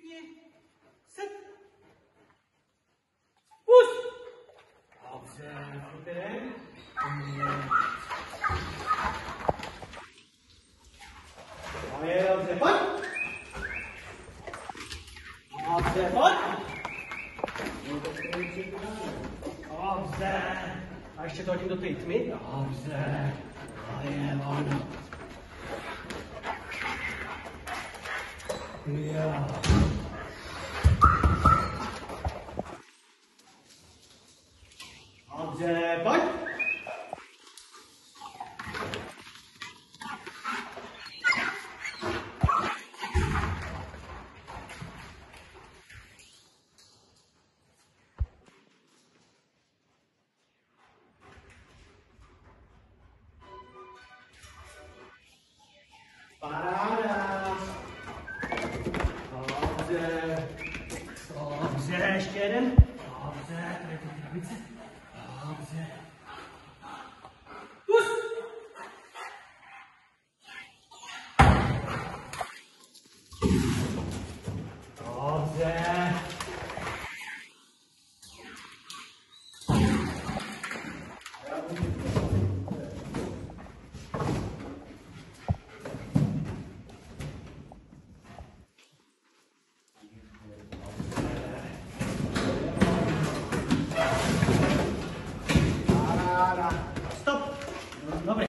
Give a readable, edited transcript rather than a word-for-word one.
pěkně. Set. Pust. Dobře, super. Dobře, pojď. Dobře, pojď. Dobře. A ještě to hodím do té tmy. Dobře. To je ono. Jo. Dobře, pojď. Paráda. Dobře. Dobře, ještě jeden. Dobře, tady ty krabice. Dobře. Pust. Dobře.